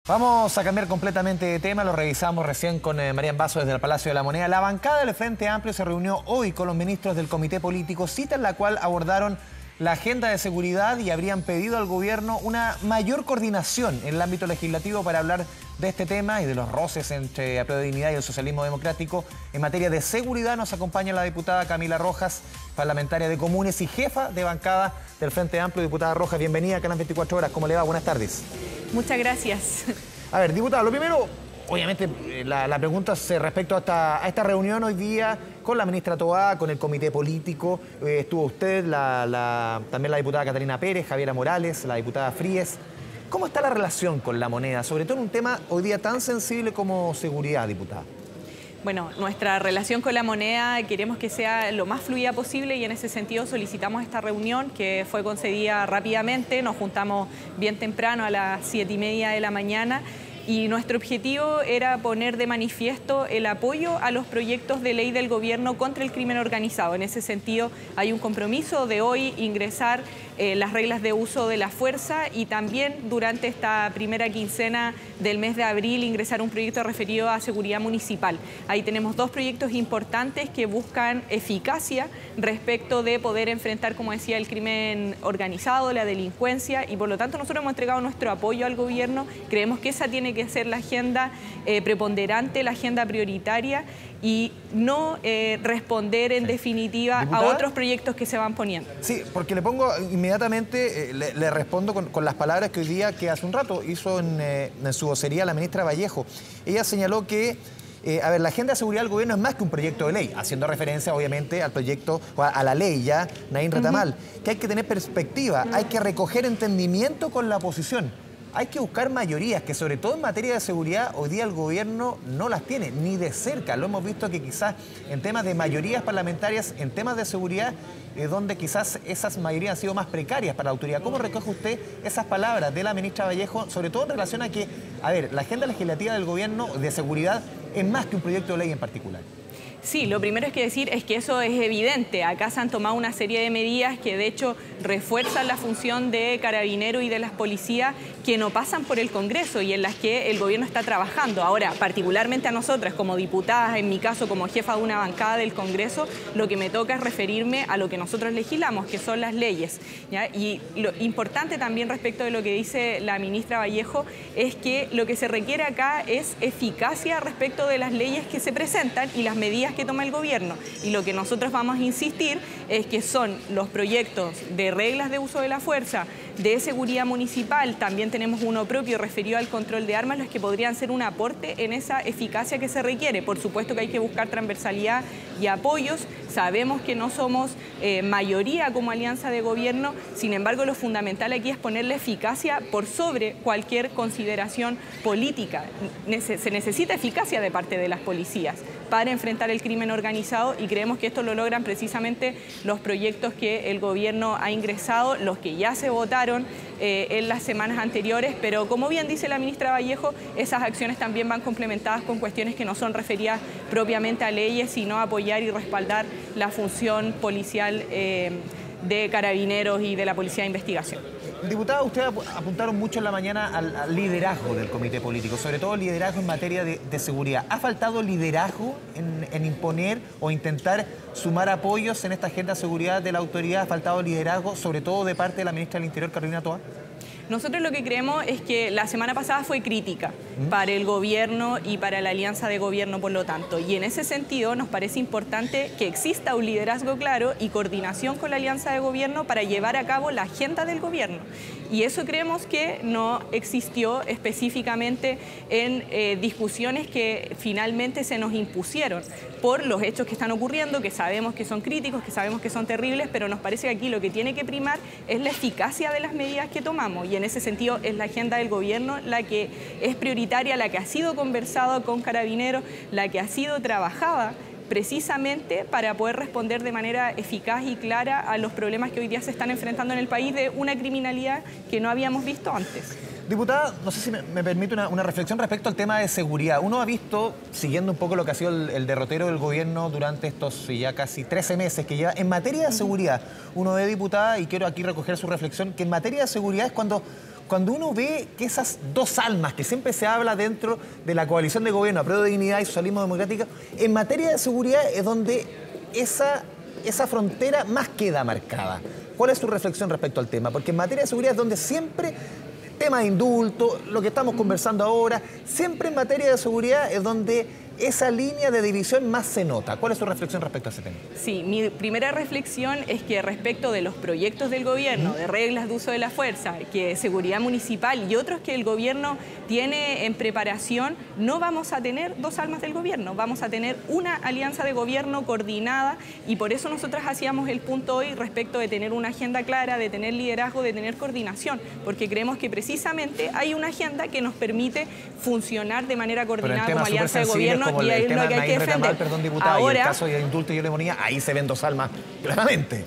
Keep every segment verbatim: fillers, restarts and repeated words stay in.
Vamos a cambiar completamente de tema, lo revisamos recién con eh, Marian Basso desde el Palacio de la Moneda. La bancada del Frente Amplio se reunió hoy con los ministros del Comité Político, cita en la cual abordaron la agenda de seguridad y habrían pedido al gobierno una mayor coordinación en el ámbito legislativo para hablar de este tema y de los roces entre Apruebo Dignidad y el socialismo democrático. En materia de seguridad nos acompaña la diputada Camila Rojas, parlamentaria de Comunes y jefa de bancada del Frente Amplio. Diputada Rojas, bienvenida a Canal veinticuatro Horas. ¿Cómo le va? Buenas tardes. Muchas gracias. A ver, diputada, lo primero, obviamente, la, la pregunta es respecto a esta, a esta reunión hoy día con la ministra Toá, con el comité político. Eh, estuvo usted, la, la, también la diputada Catalina Pérez, Javiera Morales, la diputada Fríes. ¿Cómo está la relación con la moneda? Sobre todo en un tema hoy día tan sensible como seguridad, diputada. Bueno, nuestra relación con la moneda queremos que sea lo más fluida posible y en ese sentido solicitamos esta reunión que fue concedida rápidamente. Nos juntamos bien temprano a las siete y media de la mañana y nuestro objetivo era poner de manifiesto el apoyo a los proyectos de ley del gobierno contra el crimen organizado. En ese sentido hay un compromiso de hoy ingresar eh, las reglas de uso de la fuerza y también durante esta primera quincena del mes de abril ingresar un proyecto referido a seguridad municipal. Ahí tenemos dos proyectos importantes que buscan eficacia respecto de poder enfrentar, como decía, el crimen organizado, la delincuencia, y por lo tanto nosotros hemos entregado nuestro apoyo al gobierno. Creemos que esa tiene que ser la agenda eh, preponderante, la agenda prioritaria y no eh, responder en sí. definitiva ¿Diputada? a otros proyectos que se van poniendo. Sí, porque le pongo inmediatamente, eh, le, le respondo con, con las palabras que hoy día, que hace un rato hizo en, eh, en su vocería la ministra Vallejo. Ella señaló que Eh, a ver, la agenda de seguridad del gobierno es más que un proyecto de ley, haciendo referencia obviamente al proyecto, a, a la ley ya, Naín Retamal, uh-huh. que hay que tener perspectiva, uh-huh. hay que recoger entendimiento con la oposición, hay que buscar mayorías, que sobre todo en materia de seguridad hoy día el gobierno no las tiene, ni de cerca. Lo hemos visto que quizás en temas de mayorías parlamentarias, en temas de seguridad, eh, donde quizás esas mayorías han sido más precarias para la autoridad. ¿Cómo recoge usted esas palabras de la ministra Vallejo, sobre todo en relación a que, a ver, la agenda legislativa del gobierno de seguridad es más que un proyecto de ley en particular? Sí, lo primero es que decir es que eso es evidente. Acá se han tomado una serie de medidas que de hecho refuerzan la función de carabineros y de las policías que no pasan por el Congreso y en las que el gobierno está trabajando. Ahora, particularmente a nosotras como diputadas, en mi caso como jefa de una bancada del Congreso, lo que me toca es referirme a lo que nosotros legislamos, que son las leyes, ¿ya? Y lo importante también respecto de lo que dice la ministra Vallejo es que lo que se requiere acá es eficacia respecto de las leyes que se presentan y las medidas que toma el gobierno. Y lo que nosotros vamos a insistir es que son los proyectos de reglas de uso de la fuerza, de seguridad municipal, también tenemos uno propio referido al control de armas, los que podrían ser un aporte en esa eficacia que se requiere. Por supuesto que hay que buscar transversalidad y apoyos. Sabemos que no somos eh, mayoría como alianza de gobierno, sin embargo lo fundamental aquí es ponerle eficacia por sobre cualquier consideración política. Nece- se necesita eficacia de parte de las policías para enfrentar el crimen organizado y creemos que esto lo logran precisamente los proyectos que el gobierno ha ingresado, los que ya se votaron eh, en las semanas anteriores, pero como bien dice la ministra Vallejo, esas acciones también van complementadas con cuestiones que no son referidas propiamente a leyes, sino a apoyar y respaldar la función policial eh, de carabineros y de la policía de investigación. Diputada, ustedes apuntaron mucho en la mañana al, al liderazgo del comité político, sobre todo liderazgo en materia de, de seguridad. ¿Ha faltado liderazgo en, en imponer o intentar sumar apoyos en esta agenda de seguridad de la autoridad? ¿Ha faltado liderazgo, sobre todo de parte de la ministra del Interior, Carolina Toá? Nosotros lo que creemos es que la semana pasada fue crítica ¿Mm? para el gobierno y para la alianza de gobierno, por lo tanto. Y en ese sentido nos parece importante que exista un liderazgo claro y coordinación con la alianza de gobierno para llevar a cabo la agenda del gobierno. Y eso creemos que no existió específicamente en eh, discusiones que finalmente se nos impusieron por los hechos que están ocurriendo, que sabemos que son críticos, que sabemos que son terribles, pero nos parece que aquí lo que tiene que primar es la eficacia de las medidas que tomamos. Y en ese sentido es la agenda del gobierno la que es prioritaria, la que ha sido conversada con Carabineros, la que ha sido trabajada precisamente para poder responder de manera eficaz y clara a los problemas que hoy día se están enfrentando en el país de una criminalidad que no habíamos visto antes. Diputada, no sé si me, me permite una, una reflexión respecto al tema de seguridad. Uno ha visto, siguiendo un poco lo que ha sido el, el derrotero del gobierno durante estos ya casi trece meses que lleva, en materia de seguridad, uno ve, diputada, y quiero aquí recoger su reflexión, que en materia de seguridad es cuando cuando uno ve que esas dos almas que siempre se habla dentro de la coalición de gobierno, Apruebo Dignidad y Socialismo Democrático, en materia de seguridad es donde esa, esa frontera más queda marcada. ¿Cuál es su reflexión respecto al tema? Porque en materia de seguridad es donde siempre, tema de indulto, lo que estamos conversando ahora, siempre en materia de seguridad es donde esa línea de división más se nota. ¿Cuál es su reflexión respecto a ese tema? Sí, mi primera reflexión es que respecto de los proyectos del gobierno, de reglas de uso de la fuerza, que seguridad municipal y otros que el gobierno tiene en preparación, no vamos a tener dos almas del gobierno, vamos a tener una alianza de gobierno coordinada y por eso nosotras hacíamos el punto hoy respecto de tener una agenda clara, de tener liderazgo, de tener coordinación, porque creemos que precisamente hay una agenda que nos permite funcionar de manera coordinada como alianza de gobierno. Como y el es tema lo que hay que Retamal, defender. perdón, diputada, Ahora, y el caso de indulto y hegemonía, ahí se ven dos almas claramente.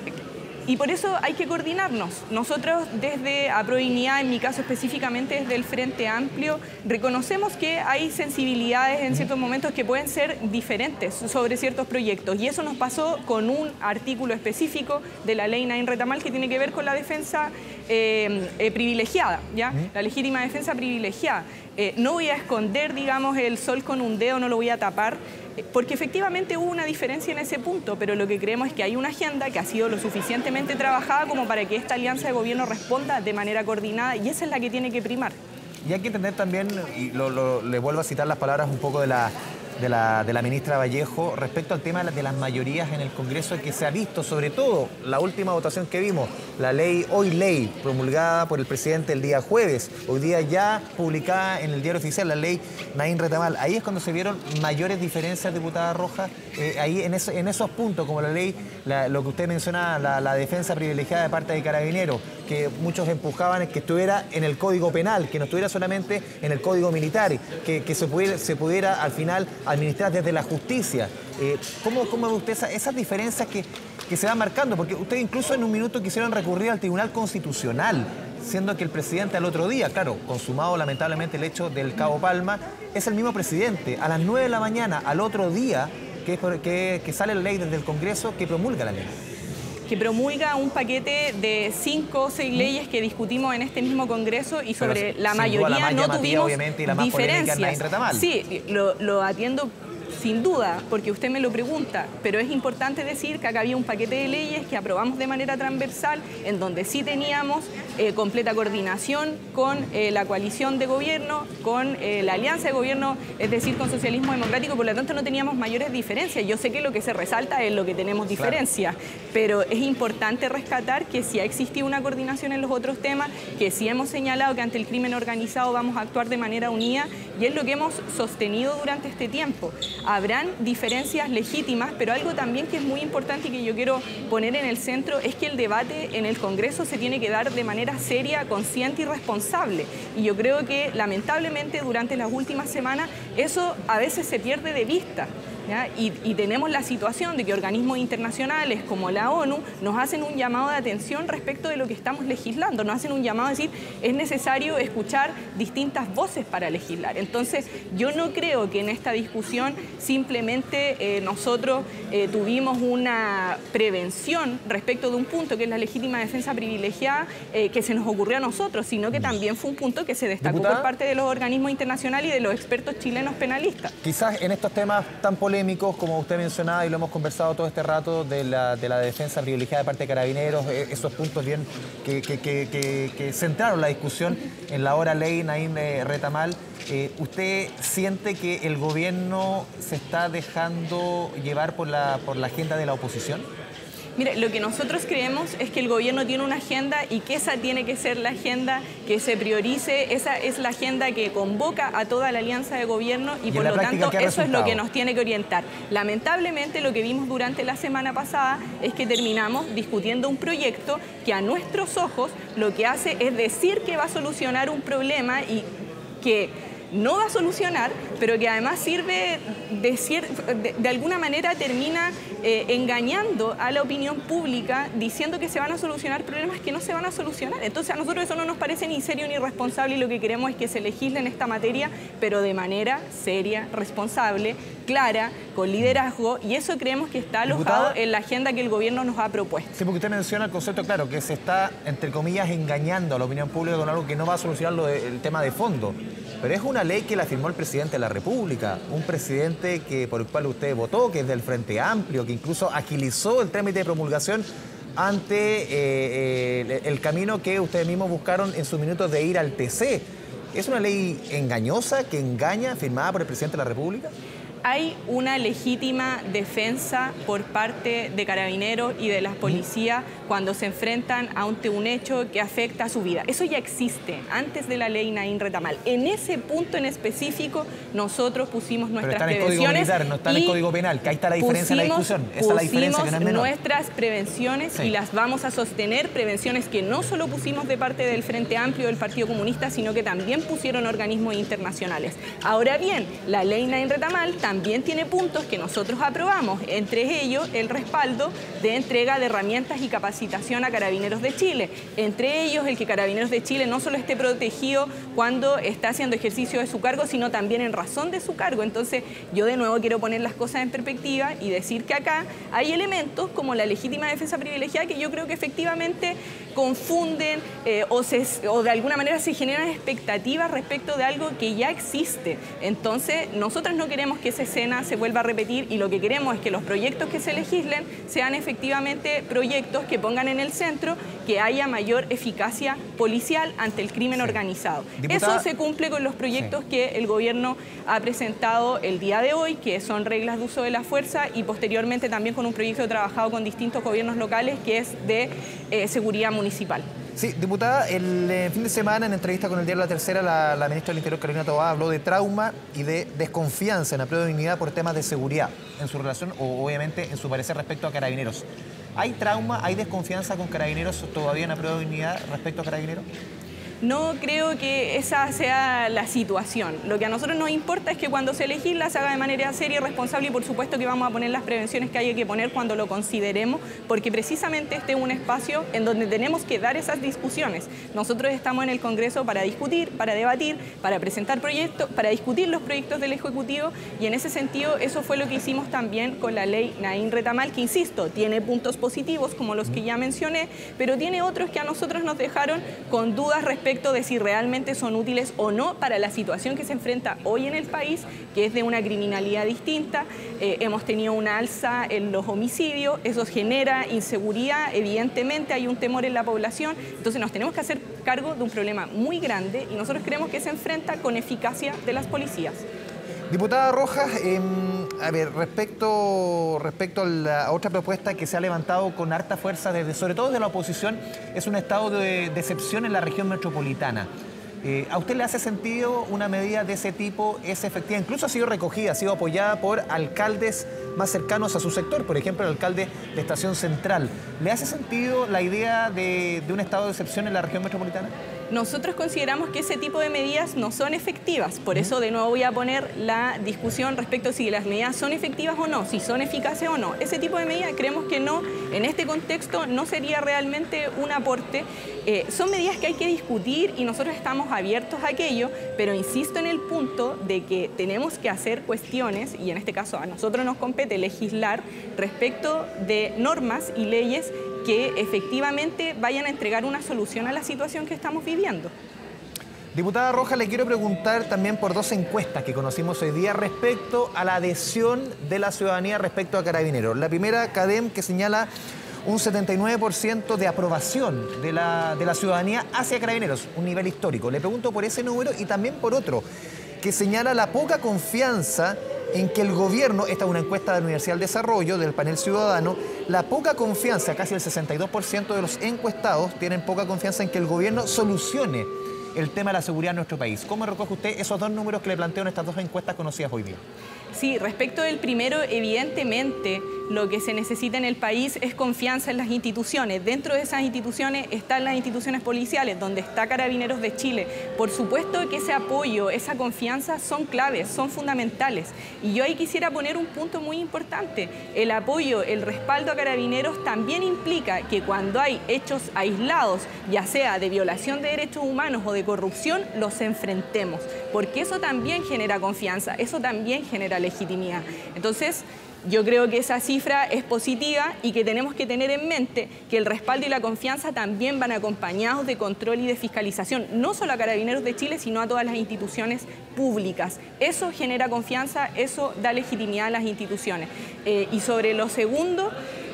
Y por eso hay que coordinarnos. Nosotros desde Apruebo Dignidad, en mi caso específicamente desde el Frente Amplio, reconocemos que hay sensibilidades en ciertos momentos que pueden ser diferentes sobre ciertos proyectos. Y eso nos pasó con un artículo específico de la ley Naín Retamal que tiene que ver con la defensa eh, eh, privilegiada, ¿ya? ¿Mm? La legítima defensa privilegiada. Eh, no voy a esconder, digamos, el sol con un dedo, no lo voy a tapar, porque efectivamente hubo una diferencia en ese punto, pero lo que creemos es que hay una agenda que ha sido lo suficientemente trabajada como para que esta alianza de gobierno responda de manera coordinada y esa es la que tiene que primar. Y hay que entender también, y lo, lo, le vuelvo a citar las palabras un poco de la, de la, de la ministra Vallejo, respecto al tema de las mayorías en el Congreso que se ha visto, sobre todo la última votación que vimos, la ley, hoy ley, promulgada por el presidente el día jueves, hoy día ya publicada en el diario oficial, la ley Naín Retamal. Ahí es cuando se vieron mayores diferencias, diputada Rojas, eh, ahí en, eso, en esos puntos, como la ley, la, lo que usted menciona, la, la defensa privilegiada de parte de Carabineros, que muchos empujaban que estuviera en el Código Penal, que no estuviera solamente en el Código Militar, que, que se, pudiera, se pudiera al final administrar desde la justicia. Eh, ¿Cómo, cómo ve usted esa, esas diferencias que, que se van marcando? Porque ustedes incluso en un minuto quisieron recurrir al Tribunal Constitucional, siendo que el presidente al otro día, claro, consumado lamentablemente el hecho del Cabo Palma, es el mismo presidente. A las nueve de la mañana, al otro día, que, que, que sale la ley desde el Congreso, que promulga la ley. Que promulga un paquete de cinco o seis leyes que discutimos en este mismo Congreso y sobre Pero, la mayoría la no Matías, tuvimos obviamente, y la más diferencias. Naín Retamal. Sí, lo, lo atiendo sin duda, porque usted me lo pregunta, pero es importante decir que acá había un paquete de leyes que aprobamos de manera transversal, en donde sí teníamos eh, completa coordinación con eh, la coalición de gobierno, con eh, la alianza de gobierno, es decir, con Socialismo Democrático, por lo tanto no teníamos mayores diferencias. Yo sé que lo que se resalta es lo que tenemos diferencias, claro, pero es importante rescatar que sí ha existido una coordinación en los otros temas, que sí hemos señalado que ante el crimen organizado vamos a actuar de manera unida y es lo que hemos sostenido durante este tiempo. Habrán diferencias legítimas, pero algo también que es muy importante y que yo quiero poner en el centro es que el debate en el Congreso se tiene que dar de manera seria, consciente y responsable. Y yo creo que lamentablemente durante las últimas semanas eso a veces se pierde de vista. Y, y tenemos la situación de que organismos internacionales como la ONU nos hacen un llamado de atención respecto de lo que estamos legislando, nos hacen un llamado a decir es necesario escuchar distintas voces para legislar. Entonces yo no creo que en esta discusión simplemente eh, nosotros eh, tuvimos una prevención respecto de un punto que es la legítima defensa privilegiada eh, que se nos ocurrió a nosotros, sino que también fue un punto que se destacó ¿Diputada? por parte de los organismos internacionales y de los expertos chilenos penalistas. Quizás en estos temas tan polémicos como usted mencionaba y lo hemos conversado todo este rato de la, de la defensa privilegiada de parte de Carabineros, esos puntos bien que, que, que, que, que centraron la discusión en la hora ley Naín Retamal, eh, ¿usted siente que el gobierno se está dejando llevar por la, por la agenda de la oposición? Mire, lo que nosotros creemos es que el gobierno tiene una agenda y que esa tiene que ser la agenda que se priorice, esa es la agenda que convoca a toda la alianza de gobierno y, y por lo tanto eso es lo que nos tiene que orientar. Lamentablemente lo que vimos durante la semana pasada es que terminamos discutiendo un proyecto que a nuestros ojos lo que hace es decir que va a solucionar un problema y que no va a solucionar, pero que además sirve de, de, de alguna manera termina eh, engañando a la opinión pública diciendo que se van a solucionar problemas que no se van a solucionar. Entonces a nosotros eso no nos parece ni serio ni responsable y lo que queremos es que se legisle en esta materia, pero de manera seria, responsable, clara, con liderazgo, y eso creemos que está alojado Diputada, en la agenda que el gobierno nos ha propuesto. Sí, porque usted menciona el concepto, claro, que se está, entre comillas, engañando a la opinión pública con algo que no va a solucionar lo de, el tema de fondo. Pero es una ley que la firmó el presidente de la República, un presidente que, por el cual usted votó, que es del Frente Amplio, que incluso agilizó el trámite de promulgación ante eh, eh, el camino que ustedes mismos buscaron en sus minutos de ir al T C. ¿Es una ley engañosa, que engaña, firmada por el presidente de la República? Hay una legítima defensa por parte de Carabineros y de las policías cuando se enfrentan ante un hecho que afecta a su vida. Eso ya existe antes de la ley Naín Retamal. En ese punto en específico nosotros pusimos nuestras Pero está en el prevenciones. Código militar, no está en el Código Penal, que ahí está la diferencia en la discusión. Esa es la diferencia, que no es menor. Nuestras prevenciones sí. Y las vamos a sostener, prevenciones que no solo pusimos de parte del Frente Amplio del Partido Comunista, sino que también pusieron organismos internacionales. Ahora bien, la ley Naín Retamal también tiene puntos que nosotros aprobamos, entre ellos el respaldo de entrega de herramientas y capacitación a Carabineros de Chile, entre ellos el que Carabineros de Chile no solo esté protegido cuando está haciendo ejercicio de su cargo, sino también en razón de su cargo. Entonces yo de nuevo quiero poner las cosas en perspectiva y decir que acá hay elementos como la legítima defensa privilegiada que yo creo que efectivamente confunden eh, o, se, o de alguna manera se generan expectativas respecto de algo que ya existe. Entonces nosotros no queremos que esa escena se vuelva a repetir y lo que queremos es que los proyectos que se legislen sean efectivamente proyectos que pongan en el centro que haya mayor eficacia policial ante el crimen sí. organizado. Diputada, eso se cumple con los proyectos sí. que el gobierno ha presentado el día de hoy, que son reglas de uso de la fuerza, y posteriormente también con un proyecto trabajado con distintos gobiernos locales que es de eh, seguridad municipal. Sí, diputada, el eh, fin de semana en entrevista con el diario La Tercera, la, la ministra del Interior, Carolina Toá, habló de trauma y de desconfianza en la prueba de dignidad por temas de seguridad en su relación, o obviamente en su parecer respecto a Carabineros. ¿Hay trauma, hay desconfianza con Carabineros todavía en la prueba de dignidad respecto a Carabineros? No creo que esa sea la situación. Lo que a nosotros nos importa es que cuando se legisla se haga de manera seria y responsable, y por supuesto que vamos a poner las prevenciones que haya que poner cuando lo consideremos, porque precisamente este es un espacio en donde tenemos que dar esas discusiones. Nosotros estamos en el Congreso para discutir, para debatir, para presentar proyectos, para discutir los proyectos del Ejecutivo, y en ese sentido eso fue lo que hicimos también con la ley Naín Retamal, que insisto, tiene puntos positivos como los que ya mencioné, pero tiene otros que a nosotros nos dejaron con dudas respecto respecto de si realmente son útiles o no para la situación que se enfrenta hoy en el país, que es de una criminalidad distinta. Eh, hemos tenido una alza en los homicidios, eso genera inseguridad, evidentemente hay un temor en la población, entonces nos tenemos que hacer cargo de un problema muy grande y nosotros creemos que se enfrenta con eficacia de las policías. Diputada Rojas, eh, a ver, respecto, respecto a la otra propuesta que se ha levantado con harta fuerza, desde, sobre todo desde la oposición, es un estado de, de excepción en la región metropolitana. Eh, ¿A usted le hace sentido una medida de ese tipo? ¿Es efectiva? Incluso ha sido recogida, ha sido apoyada por alcaldes más cercanos a su sector, por ejemplo, el alcalde de Estación Central. ¿Le hace sentido la idea de, de un estado de excepción en la región metropolitana? Nosotros consideramos que ese tipo de medidas no son efectivas, por eso de nuevo voy a poner la discusión respecto a si las medidas son efectivas o no, si son eficaces o no. Ese tipo de medidas creemos que no, en este contexto no sería realmente un aporte. Eh, son medidas que hay que discutir y nosotros estamos abiertos a aquello, pero insisto en el punto de que tenemos que hacer cuestiones, y en este caso a nosotros nos compete legislar respecto de normas y leyes que efectivamente vayan a entregar una solución a la situación que estamos viviendo. Diputada Rojas, le quiero preguntar también por dos encuestas que conocimos hoy día respecto a la adhesión de la ciudadanía respecto a Carabineros. La primera, CADEM, que señala un setenta y nueve por ciento de aprobación de la, de la ciudadanía hacia Carabineros, un nivel histórico. Le pregunto por ese número y también por otro, que señala la poca confianza en que el gobierno, esta es una encuesta de la Universidad del Desarrollo, del panel ciudadano, la poca confianza, casi el sesenta y dos por ciento de los encuestados tienen poca confianza en que el gobierno solucione el tema de la seguridad en nuestro país. ¿Cómo recoge usted esos dos números que le planteo en estas dos encuestas conocidas hoy día? Sí, respecto del primero, evidentemente lo que se necesita en el país es confianza en las instituciones. Dentro de esas instituciones están las instituciones policiales, donde está Carabineros de Chile. Por supuesto que ese apoyo, esa confianza son claves, son fundamentales. Y yo ahí quisiera poner un punto muy importante. El apoyo, el respaldo a Carabineros también implica que cuando hay hechos aislados, ya sea de violación de derechos humanos o de corrupción, los enfrentemos. Porque eso también genera confianza, eso también genera legitimidad. Entonces, yo creo que esa cifra es positiva y que tenemos que tener en mente que el respaldo y la confianza también van acompañados de control y de fiscalización, no solo a Carabineros de Chile, sino a todas las instituciones públicas. Eso genera confianza, eso da legitimidad a las instituciones. Eh, y sobre lo segundo,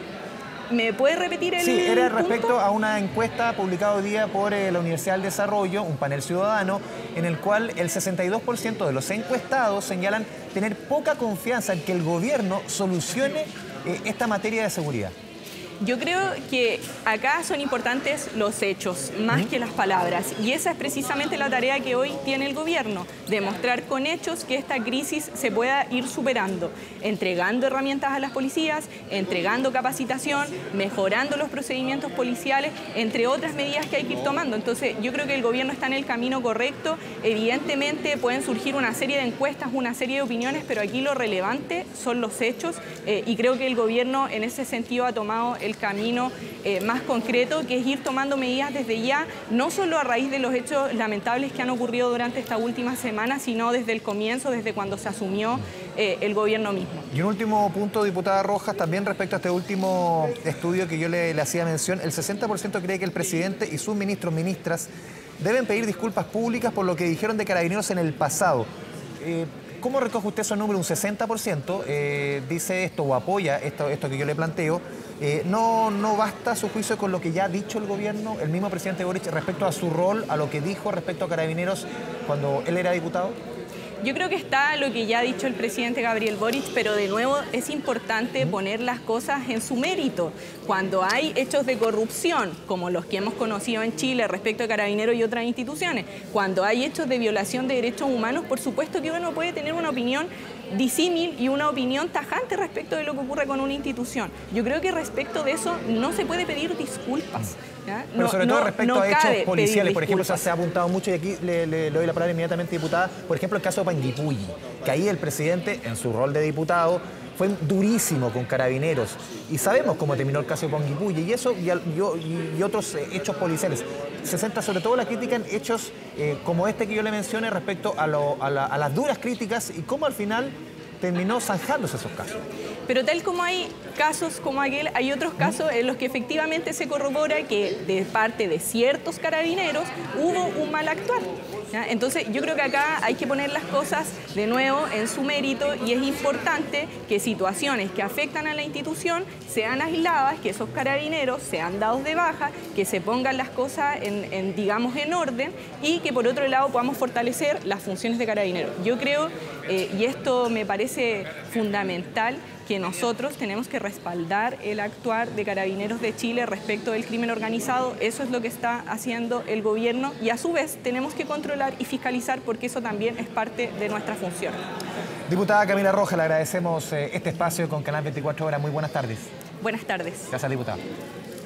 ¿me puede repetir el Sí, era respecto punto? a una encuesta publicada hoy día por eh, la Universidad del Desarrollo, un panel ciudadano, en el cual el sesenta y dos por ciento de los encuestados señalan tener poca confianza en que el gobierno solucione eh, esta materia de seguridad. Yo creo que acá son importantes los hechos, más ¿Mm? que las palabras. Y esa es precisamente la tarea que hoy tiene el gobierno, demostrar con hechos que esta crisis se pueda ir superando, entregando herramientas a las policías, entregando capacitación, mejorando los procedimientos policiales, entre otras medidas que hay que ir tomando. Entonces, yo creo que el gobierno está en el camino correcto. Evidentemente pueden surgir una serie de encuestas, una serie de opiniones, pero aquí lo relevante son los hechos eh, y creo que el gobierno en ese sentido ha tomado el camino eh, más concreto, que es ir tomando medidas desde ya, no solo a raíz de los hechos lamentables que han ocurrido durante esta última semana, sino desde el comienzo, desde cuando se asumió eh, el gobierno mismo. Y un último punto, diputada Rojas, también respecto a este último estudio que yo le, le hacía mención, el sesenta por ciento cree que el presidente y sus ministros, ministras, deben pedir disculpas públicas por lo que dijeron de Carabineros en el pasado. Eh, ¿Cómo recoge usted esos números? Un sesenta por ciento eh, dice esto o apoya esto, esto que yo le planteo. Eh, no, ¿No basta a su juicio con lo que ya ha dicho el gobierno, el mismo presidente Boric, respecto a su rol, a lo que dijo respecto a Carabineros cuando él era diputado? Yo creo que está lo que ya ha dicho el presidente Gabriel Boric, pero de nuevo es importante poner las cosas en su mérito. Cuando hay hechos de corrupción, como los que hemos conocido en Chile respecto a Carabineros y otras instituciones, cuando hay hechos de violación de derechos humanos, por supuesto que uno puede tener una opinión disímil y una opinión tajante respecto de lo que ocurre con una institución. Yo creo que respecto de eso no se puede pedir disculpas. ¿Ya? Pero no, sobre todo no, respecto no a hechos policiales, por ejemplo, se, se ha apuntado mucho, y aquí le, le, le doy la palabra inmediatamente, diputada, por ejemplo, el caso de Panguipulli, que ahí el presidente, en su rol de diputado, fue durísimo con Carabineros. Y sabemos cómo terminó el caso de Panguipulli, y eso y, y, y otros eh, hechos policiales. Se centra sobre todo la crítica en hechos eh, como este que yo le mencioné respecto a, lo, a, la, a las duras críticas y cómo al final terminó zanjándose esos casos. Pero tal como hay casos como aquel, hay otros casos en los que efectivamente se corrobora que de parte de ciertos carabineros hubo un mal actuar. ¿Ya? Entonces yo creo que acá hay que poner las cosas de nuevo en su mérito y es importante que situaciones que afectan a la institución sean aisladas, que esos carabineros sean dados de baja, que se pongan las cosas en, en digamos, en orden y que por otro lado podamos fortalecer las funciones de carabineros. Yo creo, eh, y esto me parece fundamental, que nosotros tenemos que respaldar el actuar de Carabineros de Chile respecto del crimen organizado. Eso es lo que está haciendo el gobierno y a su vez tenemos que controlar y fiscalizar porque eso también es parte de nuestra función. Diputada Camila Rojas, le agradecemos este espacio con Canal veinticuatro horas. Muy buenas tardes. Buenas tardes. Gracias, diputada.